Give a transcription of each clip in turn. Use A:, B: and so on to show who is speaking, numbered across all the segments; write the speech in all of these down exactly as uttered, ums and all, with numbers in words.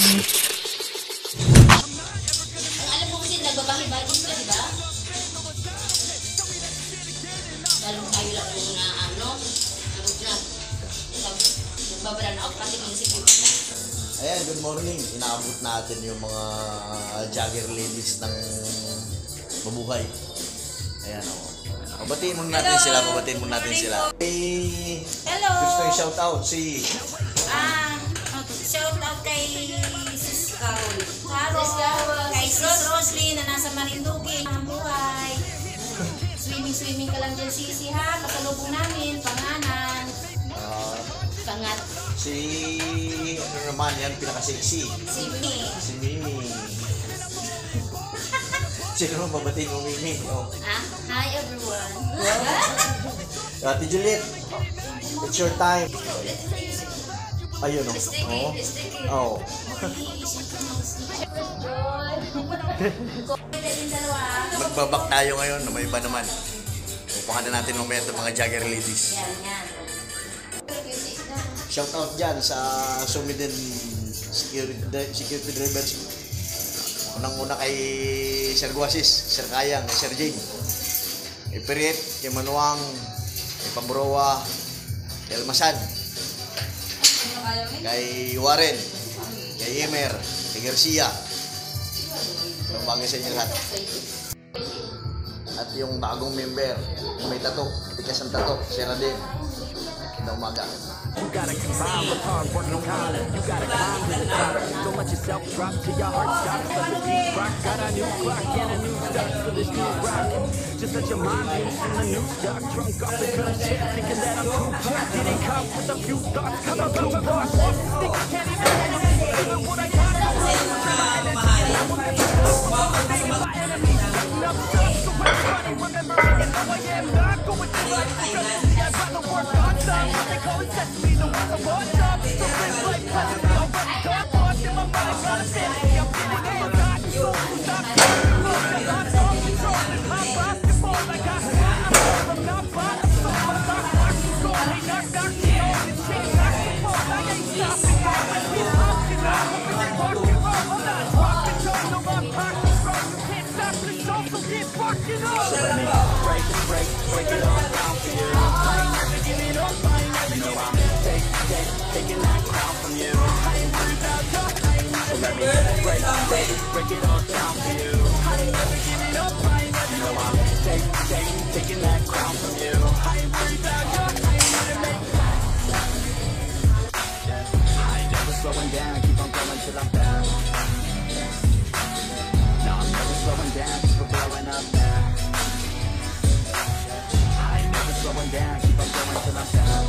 A: alam mo kasi nagbabahi-bahi ka, di ba? Lalo kayo lang yung na ano, nagbabara na ako, pati mga security na.
B: Ayan, good morning. Inaabot natin yung mga jogger ladies ng mabuhay. Ayan, o. Oh. Pabatiin muna natin sila, pabatiin muna natin sila. Hey,
A: hello!
B: gusto yung shout out si...
A: Ah, shout out kay Sis Carol. Carol, kay Sis Roslyn na nasa Marinduque. Ang buhay. Swimming-swimming ka lang dyan, Sisi, ha? Pasalubong namin, panganan.
B: Uh,
A: Pangat.
B: si... ano naman yan, pinaka-sexy.
A: Si Mimi.
B: Si Mimi. Sino naman babatiin mo, Mimi? Oh.
A: Ah, hi everyone.
B: Ate Juliet, it's your time. Ayun o.
A: Sticky, sticky.
B: Oo. Magbabak tayo ngayon, may iba naman. Upakan na natin mamaya itong mga jogger ladies.
A: Yan, yan.
B: Shout out dyan sa Sumiden security, security drivers. Unang-una kay Sir Guasis, Sir Kayang, Sir Jane. Kay Pirit, kay Manuang, kay Pambrowa, kay Almasan, kay Warren, kay Emer, kay Garcia. Ang bagay sa inyo lahat. At yung bagong member, yung may tato, tikas ang tato, si Radin. Kita umaga.
C: You gotta combine with hard work and talent. You gotta climb to the top. Don't let yourself drop till your heart stops. Let the beat rock. Got a new clock and a new start for this new rock. Just let your mind loose in the new stock. Drunk off the good shit, thinking that I'm too hot. Getting caught with a few thoughts. Come on, come on, come on. Think I can't even handle it. Even what I got. I want to my enemies. Up stuff, so everybody remember me and how I am. Not going through life because I'd rather work on time. They call it sesame, the ones I want up. So live life pleasant, me already got lost in my mind. Got a sanity, I'm getting in my God. So stop getting lost, I'm not all control. I'm basketball, I got I'm not fine, I'm so much I'm watching go. Hey, knock, knock, the old and change, knock the ball. I ain't stopping, I'm with me, rocking out. I'm with the rock and roll, I'm not rocking, don't know my pockets strong. You can't stop the show, so get fucking up. So let me break, break, break it all down for you. I ain't never giving up, I ain't never giving up. Take, take, taking that crown from you. I ain't worried about your pain. So let me break, break, break it all down for you. I ain't never giving up, I ain't never giving up. Take, take, taking that crown from you. I ain't worried about your pain. I ain't never slowing down, keep on going till I'm down. No, I'm never slowing down, cause we're blowing up now. I ain't never slowing down, keep on going till I'm down.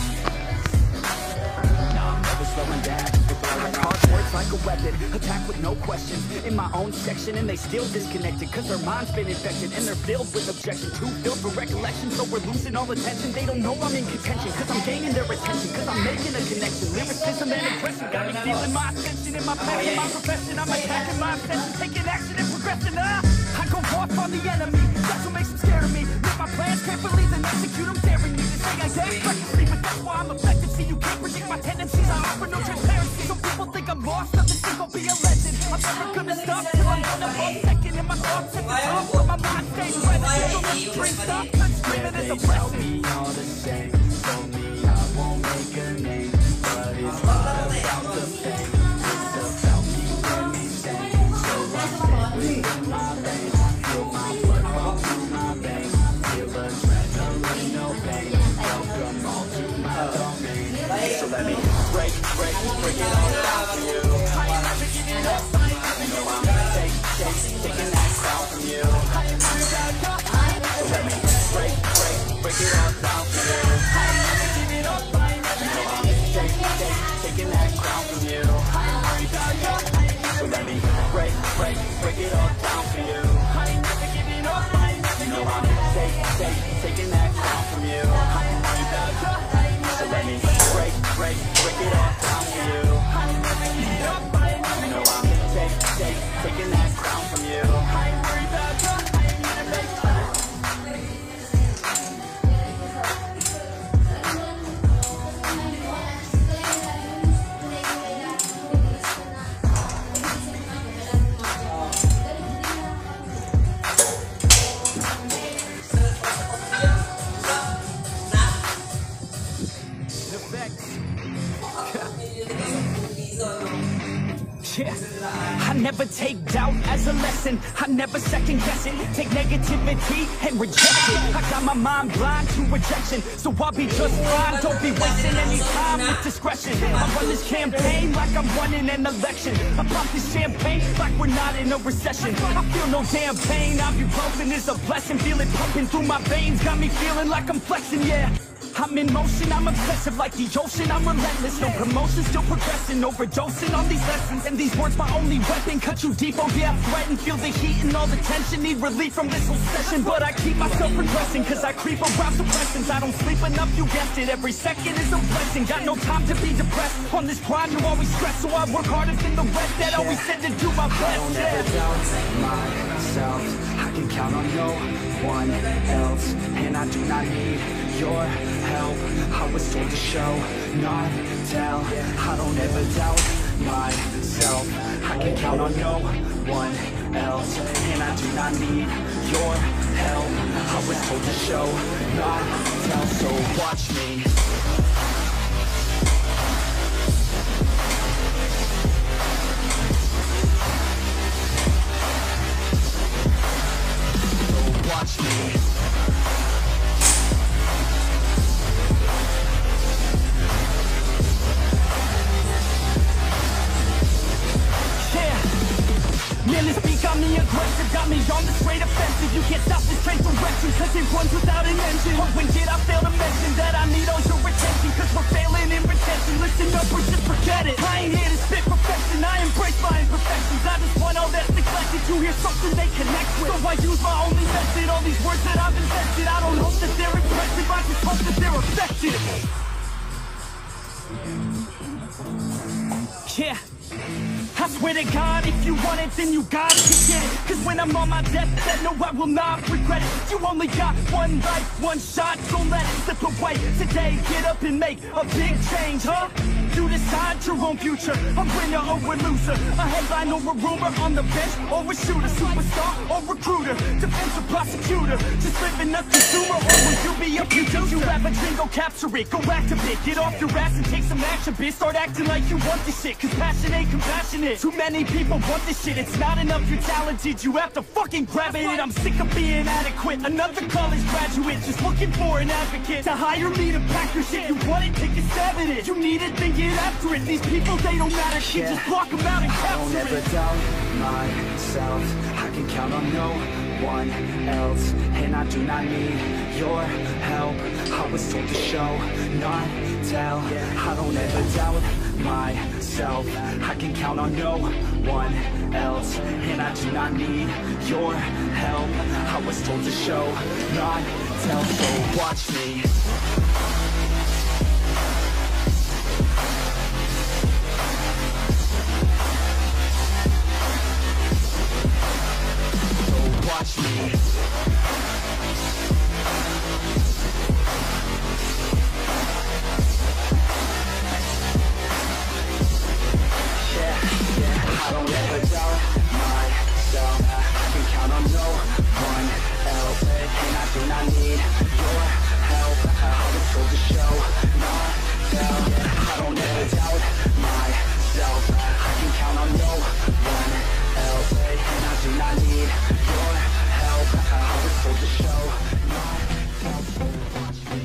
C: No, I'm never slowing down, cause we're blowing up. Words like a weapon, attack with no question. In my own section and they still disconnected, cause their mind's been infected and they're filled with objection. Too filled for recollection, so we're losing all attention. They don't know I'm in contention, cause I'm gaining their attention, cause I'm making a connection. Lyricism and aggression got me feeling my ascension. In my passion, my profession, I'm attacking my obsession, taking action and progressing. Ah, I go off on the enemy, that's what makes them scared of me. Live my plans carefully, then execute them daring me. They say I get recklessly, but that's why I'm effective. See, you can't predict my tendencies, I offer no transparency. Some people think I'm lost, others think I'll be a legend. I'm never gonna stop till I'm on the ball second. And my thoughts at the top, but my mind stays present. So let's drink stop, let's scream it as a blessing. Me all the same, told me I won't make a name, but it's not about the fame, it's about keeping me sane. So I'm standing in my lane, feel my blood pump through my veins, feel adrenaline, no pain. Welcome all to my domain. So let me break, break, break it all down for you. I ain't never giving up, I ain't never giving up. Take, take, taking that crown from you. I ain't never giving up. So let me break, break, break it all down for you. I ain't never giving up, I ain't never giving up. Take, take, taking that crown from you. I ain't worried about you. So let me break, break, break it all down for you. I ain't never giving up, I ain't never giving up. Take, take, taking that crown from you. I ain't worried about you. So let me break, break, break it all down for you. I ain't never giving up, I ain't never giving up. Take, take, taking that crown from you. I ain't worried about you. I ain't never giving up. effects. Yeah. I never take doubt as a lesson. I never second guess it. Take negativity and reject it. I got my mind blind to rejection, so I'll be just fine. Don't be wasting any time with discretion. I run this campaign like I'm running an election. I pop this champagne like we're not in a recession. I feel no damn pain. Ibuprofen is a blessing. Feel it pumping through my veins. Got me feeling like I'm flexing, yeah. I'm in motion, I'm obsessive like the ocean, I'm relentless. No promotion, still progressing, overdosing on these lessons. And these words my only weapon, cut you deep, oh yeah, I threaten. Feel the heat and all the tension, need relief from this whole session. But I keep myself regressing, cause I creep around suppressants. I don't sleep enough, you guessed it, every second is a blessing. Got no time to be depressed, on this grind you always stress. So I work harder than the rest, that always said to do my best.
D: I don't ever doubt myself, I can count on no one else. And I do not need your help, I was told to show, not tell. I don't ever doubt myself, I can count on no one else. And I do not need your help, I was told to show, not tell. So watch me. So watch me. Man, this beat got me aggressive, got me on the straight offensive. You can't stop this train direction, cause it runs without an engine. Oh, when did I fail to mention that I need all your attention? Cause we're failing in retention, listen up or just forget it. I ain't here to spit perfection, I embrace my imperfections. I just want all that's neglected to hear something they connect with. So I use my only method, all these words that I've invented. I don't hope that they're impressive, I just hope that they're effective. Yeah. I swear to God, if you want it, then you gotta get it. Cause when I'm on my deathbed, no, I will not regret it. You only got one life, one shot, don't let it slip away. Today, get up and make a big change, huh? You decide your own future, a winner or a loser, a headline or a rumor, on the bench or a shooter, superstar or recruiter, defensive prosecutor, just living a consumer, or will you be a producer? You have a dream, go capture it, go activate, get off your ass and take some action, bitch. Start acting like you want this shit, cause passion ain't compassionate. Too many people want this shit, it's not enough you're talented, you have to fucking grab it. I'm sick of being adequate, another college graduate, just looking for an advocate to hire me to pack your shit. You want it, take a stab at it, you need it, then get after it. These people, they don't matter shit, Yeah.
C: just block them out and
D: I don't
C: capture
D: ever
C: it.
D: doubt myself, I can count on no one else. And I do not need your help, I was told to show, not tell. I don't ever doubt myself, I can count on no one else. And I do not need your help, I was told to show, not tell. So watch me. Watch me. Yeah, yeah, I don't ever doubt myself, I can count on no one else. And I do not need your help, I was told to show, not tell. I don't ever doubt myself, I can count on no one else. And I do not need your help, I was told to show, not tell. So watch me.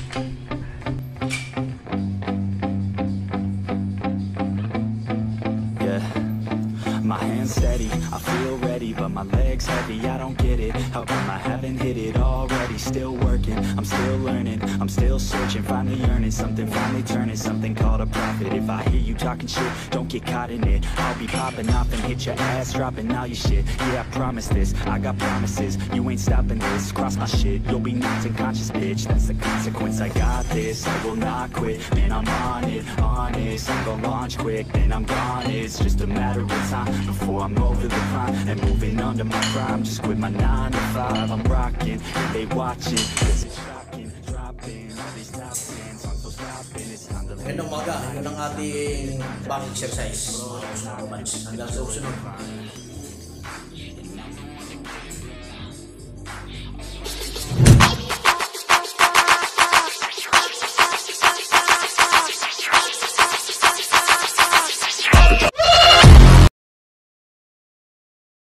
D: Yeah, my hands steady, I feel ready, but my legs heavy, I don't get it. How come I haven't hit it already? Still working, I'm still learning, I'm still searching, finally earning something, finally turning something called a profit. If I hear you talking shit, don't get caught in it. I'll be popping off and hit your ass, dropping all your shit. Yeah, I promise this, I got promises, you ain't stopping this. Cross my shit, you'll be knocked unconscious, bitch. That's the consequence, I got this, I will not quit. Man, I'm on it, honest, I'm gonna launch quick, then I'm gone. It's just a matter of time before I'm over the climb and moving under my prime. Just quit my nine to five, I'm rocking, and they watching, cause it's shocking, dropping all these top tens, I'm so stopping, it's time to
B: Magandang umaga, yun ang ating back exercise. Hanggang sa susunod.